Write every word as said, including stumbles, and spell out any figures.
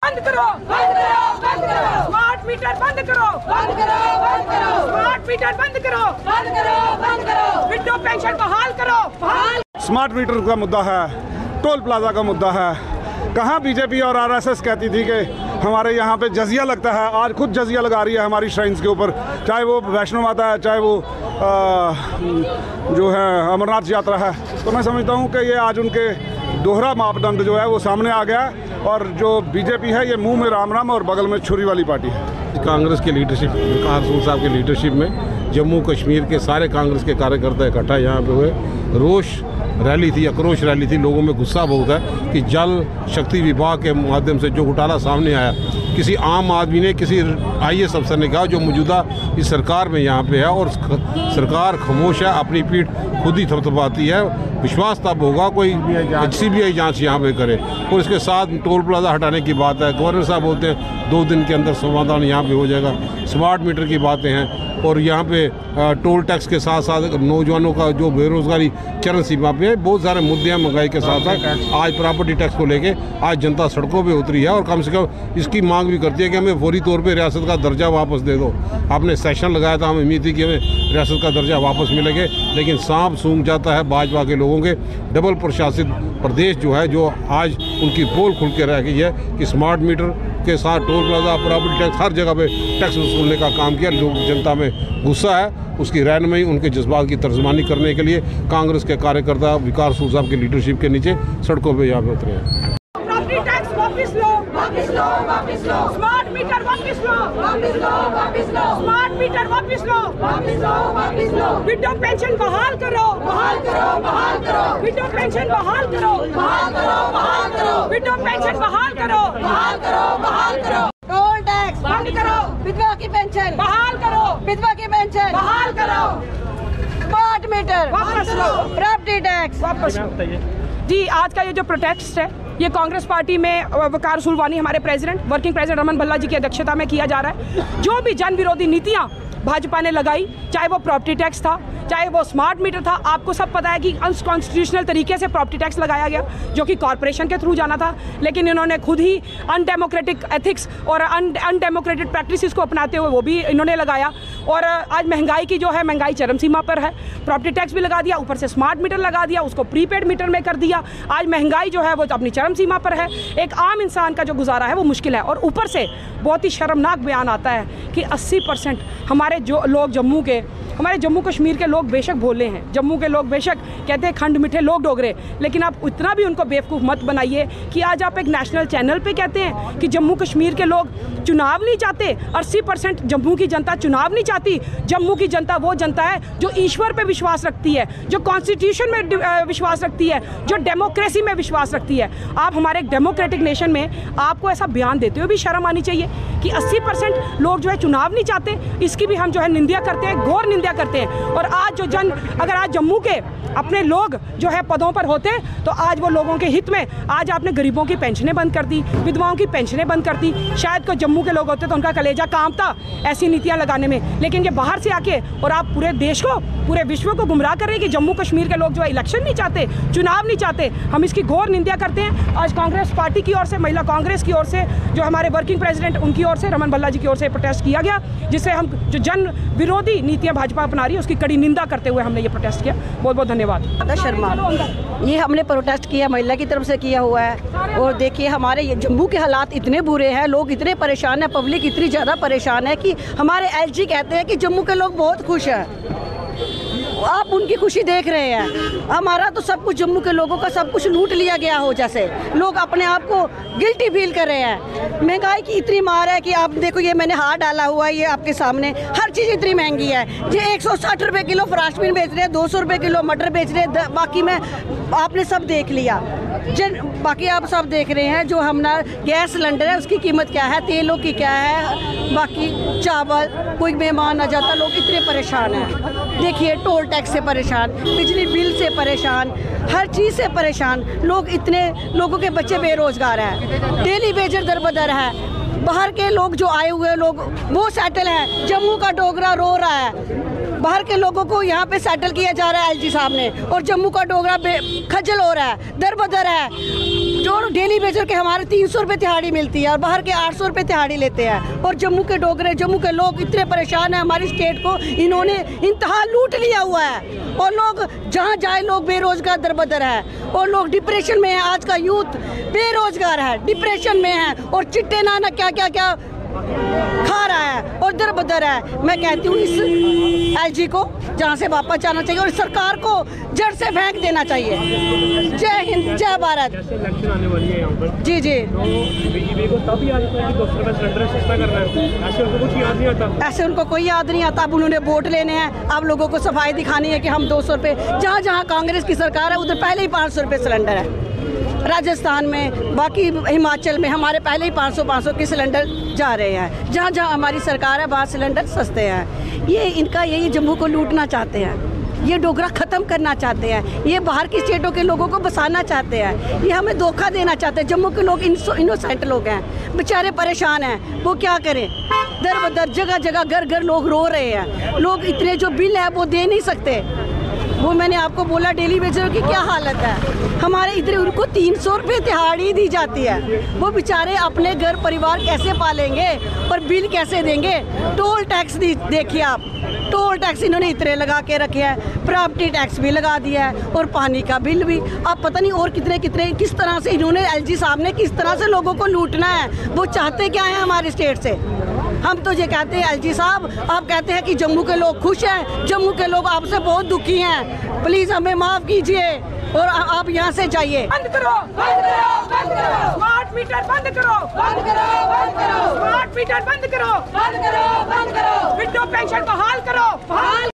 बंद करो, बंद करो, बंद करो, स्मार्ट मीटर बंद करो, बंद करो, बंद करो, स्मार्ट मीटर बंद करो, बंद करो, बंद करो, विडो पेंशन बहाल करो, बहाल। स्मार्ट मीटर का मुद्दा है, टोल प्लाजा का मुद्दा है। कहाँ बीजेपी और आरएसएस कहती थी कि हमारे यहाँ पे जजिया लगता है, आज खुद जजिया लगा रही है हमारी श्राइन्स के ऊपर, चाहे वो वैष्णो माता है, चाहे वो आ, जो है अमरनाथ यात्रा है। तो मैं समझता हूँ कि ये आज उनके दोहरा मापदंड जो है वो सामने आ गया और जो बीजेपी है ये मुंह में राम राम और बगल में छुरी वाली पार्टी है। कांग्रेस के लीडरशिप, विकास सूद साहब के लीडरशिप में जम्मू कश्मीर के सारे कांग्रेस के कार्यकर्ता इकट्ठा यहाँ पे हुए, रोष रैली थी, आक्रोश रैली थी। लोगों में गुस्सा बहुत है कि जल शक्ति विभाग के माध्यम से जो घोटाला सामने आया, किसी आम आदमी ने, किसी आई ए एस अफसर ने कहा जो मौजूदा इस सरकार में यहाँ पे है, और सरकार खामोश है, अपनी पीठ खुद ही थपथपाती है। विश्वास तब होगा कोई सी बी आई जाँच यहाँ पे करे। और इसके साथ टोल प्लाजा हटाने की बात है, गवर्नर साहब बोलते हैं दो दिन के अंदर समाधान यहाँ पे हो जाएगा। स्मार्ट मीटर की बातें हैं, और यहाँ पे टोल टैक्स के साथ साथ नौजवानों का जो बेरोजगारी चरम सीमा पे है, बहुत सारे मुद्दे हैं महंगाई के साथ साथ। आज प्रॉपर्टी टैक्स को लेके आज जनता सड़कों पे उतरी है और कम से कम इसकी मांग भी करती है कि हमें फौरी तौर पे रियासत का दर्जा वापस दे दो। आपने सेशन लगाया था, हमें उम्मीद थी कि हमें रियासत का दर्जा वापस मिलेंगे, लेकिन सांप सूंघ जाता है भाजपा के लोगों के। डबल प्रशासित प्रदेश जो है, जो आज उनकी पोल खुल के रह गई है कि स्मार्ट मीटर के साथ टोल प्लाजा, प्रॉपर्टी टैक्स, हर जगह पे टैक्स वसूलने का काम किया। लोग, जनता में गुस्सा है, उसकी रहनुमाई, उनके जज्बात की तर्जमानी करने के लिए कांग्रेस के कार्यकर्ता विकास सूद साहब के लीडरशिप के नीचे सड़कों पे यहाँ पे उतरे हैं। प्रॉपर्टी टैक्स वापस लो, वापस लो, वापस लो, स्मार्ट मीटर वापस लो, वापस लो, वापस लो, स्मार्ट मीटर वापस लो, वापस लो, वापस लो, विडो पेंशन बहाल करो, बहाल करो, बहाल करो, विडो पेंशन बहाल करो, बहाल करो, बहाल करो, विडो पेंशन बहाल करो, बहाल करो, बहाल करो, टोल टैक्स बंद करो, विधवा की पेंशन बहाल करो, विधवा की पेंशन बहाल करो, स्मार्ट मीटर वापस लो, प्रॉपर्टी टैक्स वापस लो। जी, आज का ये जो प्रोटेस्ट है, ये कांग्रेस पार्टी में वकार सुलवानी, हमारे president, working president Raman Bhalla ji की अध्यक्षता में किया जा रहा है। जो भी जन विरोधी नीतियां भाजपा ने लगाई, चाहे वो प्रॉपर्टी टैक्स था, चाहे वो स्मार्ट मीटर था, आपको सब पता है कि अनकॉन्स्टिट्यूशनल तरीके से प्रॉपर्टी टैक्स लगाया गया, जो कि कॉरपोरेशन के थ्रू जाना था, लेकिन इन्होंने खुद ही अनडेमोक्रेटिक एथिक्स और अनडेमोक्रेटिक प्रैक्टिसेस को अपनाते हुए वो भी इन्होंने लगाया। और आज महंगाई की जो है, महंगाई चरम सीमा पर है, प्रॉपर्टी टैक्स भी लगा दिया, ऊपर से स्मार्ट मीटर लगा दिया, उसको प्रीपेड मीटर में कर दिया। आज महंगाई जो है वो अपनी चरम सीमा पर है, एक आम इंसान का जो गुजारा है वो मुश्किल है। और ऊपर से बहुत ही शर्मनाक बयान आता है कि अस्सी परसेंट हमारे जो लोग जम्मू के, हमारे जम्मू कश्मीर के लोग बेशक भोले हैं, जम्मू के लोग बेशक कहते हैं खंड मीठे लोग डोगरे, लेकिन आप उतना भी उनको बेवकूफ़ मत बनाइए कि आज आप एक नेशनल चैनल पे कहते हैं कि जम्मू कश्मीर के लोग चुनाव नहीं चाहते। अस्सी परसेंट जम्मू की जनता चुनाव नहीं चाहती। जम्मू की जनता वो जनता है जो ईश्वर पे विश्वास रखती है, जो कॉन्स्टिट्यूशन में विश्वास रखती है, जो डेमोक्रेसी में विश्वास रखती है। आप हमारे एक डेमोक्रेटिक नेशन में आपको ऐसा बयान देते हुए भी शर्म आनी चाहिए कि अस्सी परसेंट लोग जो है चुनाव नहीं चाहते। इसकी भी हम जो है निंदा करते हैं, घोर निंदा करते हैं। और आज जो जन, अगर आज जम्मू के अपने लोग जो है पदों पर होते तो आज वो लोगों के हित में, आज आपने गरीबों की पेंशनें बंद कर दी, विधवाओं की पेंशनें बंद कर दी। शायद कोई जम्मू के लोग होते तो उनका कलेजा कांपता ऐसी नीतियां लगाने में, लेकिन ये बाहर से आके और आप पूरे देश को, पूरे विश्व को गुमराह कर रहे हैं कि जम्मू कश्मीर के लोग जो है इलेक्शन नहीं चाहते, चुनाव नहीं चाहते। हम इसकी घोर निंदा करते हैं। आज कांग्रेस पार्टी की ओर से, महिला कांग्रेस की ओर से, जो हमारे वर्किंग प्रेसिडेंट उनकी ओर से, रमन भल्ला जी की ओर से प्रोटेस्ट किया गया, जिससे हम जो जन विरोधी नीतियां भाजपा अपना रही है उसकी कड़ी निंदा करते हुए हमने ये प्रोटेस्ट किया। बहुत बहुत धन्यवाद। शर्मा, ये हमने प्रोटेस्ट किया, महिला की तरफ से किया हुआ है। और देखिए हमारे ये जम्मू के हालात इतने बुरे हैं, लोग इतने परेशान हैं, पब्लिक इतनी ज़्यादा परेशान है कि हमारे एल जी कहते हैं कि जम्मू के लोग बहुत खुश हैं। आप उनकी खुशी देख रहे हैं, हमारा तो सब कुछ, जम्मू के लोगों का सब कुछ लूट लिया गया हो। जैसे लोग अपने आप को गिल्टी फील कर रहे हैं। महंगाई की इतनी मार है कि आप देखो, ये मैंने हाथ डाला हुआ है, ये आपके सामने, हर चीज़ इतनी महंगी है। ये एक सौ साठ रुपये किलो फ्रांसबीन बेच रहे हैं, दो सौ रुपये किलो मटर बेच रहे हैं। बाकी में आपने सब देख लिया, जिन बाकी आप सब देख रहे हैं। जो हमारा गैस सिलेंडर है उसकी कीमत क्या है, तेलों की क्या है, बाकी चावल, कोई मेहमान आ जाता, लोग इतने परेशान हैं। देखिए टोल टैक्स से परेशान, बिजली बिल से परेशान, हर चीज़ से परेशान। लोग इतने, लोगों के बच्चे बेरोजगार हैं, डेली वेजर दर बदर है। बाहर के लोग जो आए हुए लोग वो सेटल हैं, जम्मू का डोगरा रो रहा है। बाहर के लोगों को यहाँ पे सेटल किया जा रहा है एलजी साहब ने, और जम्मू का डोगरा खजल हो रहा है, दर बदर है। जो डेली बेचर के हमारे तीन सौ रुपये तिहाड़ी मिलती है और बाहर के आठ सौ रुपये तिहाड़ी लेते हैं, और जम्मू के डोगरे, जम्मू के लोग इतने परेशान हैं। हमारी स्टेट को इन्होंने इंतहा लूट लिया हुआ है, और लोग जहाँ जाए लोग बेरोजगार दर बदर है, और लोग डिप्रेशन में है। आज का यूथ बेरोजगार है, डिप्रेशन में है, और चिट्टे नाना क्या क्या क्या खा रहा है और दर बदर है। मैं कहती हूँ इस एलजी को जहाँ से वापस जाना चाहिए, और सरकार को जड़ से फेंक देना चाहिए। जय हिंद, जय भारत। इलेक्शन आने वाली है यहाँ पर, जी जी। तो बीजेपी को तब याद आता है कि दो सौ रुपये सिलेंडर सस्ता करना है, ऐसे उनको कुछ याद नहीं आता। ऐसे उनको कोई याद नहीं आता। अब उन्होंने वोट लेने हैं, अब लोगों को सफाई दिखानी है कि हम दो सौ रुपये, जहाँ जहाँ कांग्रेस की सरकार है उधर पहले ही पाँच सौ रुपये सिलेंडर है। राजस्थान में, बाकी हिमाचल में हमारे पहले ही पाँच सौ पाँच सौ के सिलेंडर जा रहे हैं। जहाँ जहाँ हमारी सरकार है वहाँ सिलेंडर सस्ते हैं। ये इनका यही जम्मू को लूटना चाहते हैं, ये डोगरा ख़त्म करना चाहते हैं, ये बाहर की स्टेटों के लोगों को बसाना चाहते हैं, ये हमें धोखा देना चाहते हैं। जम्मू के लोग इनोसेंट लोग हैं, बेचारे परेशान हैं, वो क्या करें। दर बदर जगह जगह घर घर लोग रो रहे हैं। लोग इतने जो बिल है वो दे नहीं सकते। वो मैंने आपको बोला डेली बेचरों की क्या हालत है। हमारे इधर उनको तीन सौ रुपये तिहाड़ी दी जाती है, वो बेचारे अपने घर परिवार कैसे पालेंगे और बिल कैसे देंगे। टोल टैक्स देखिए आप, टोल टैक्स इन्होंने इतने लगा के रखे हैं, प्रॉपर्टी टैक्स भी लगा दिया है, और पानी का बिल भी। अब पता नहीं और कितने कितने किस तरह से इन्होंने, एलजी साहब ने किस तरह से लोगों को लूटना है। वो चाहते क्या है हमारी स्टेट से। हम तो ये कहते हैं एलजी साहब, आप कहते हैं कि जम्मू के लोग खुश हैं, जम्मू के लोग आपसे बहुत दुखी हैं, प्लीज़ हमें माफ़ कीजिए और आप यहाँ से जाइए। बंद करो, बंद करो, बंद करो, स्मार्ट मीटर बंद करो, बंद करो, बंद करो, स्मार्ट मीटर बंद करो, बंद करो, बंद करो, विडो पेंशन बहाल करो, बहाल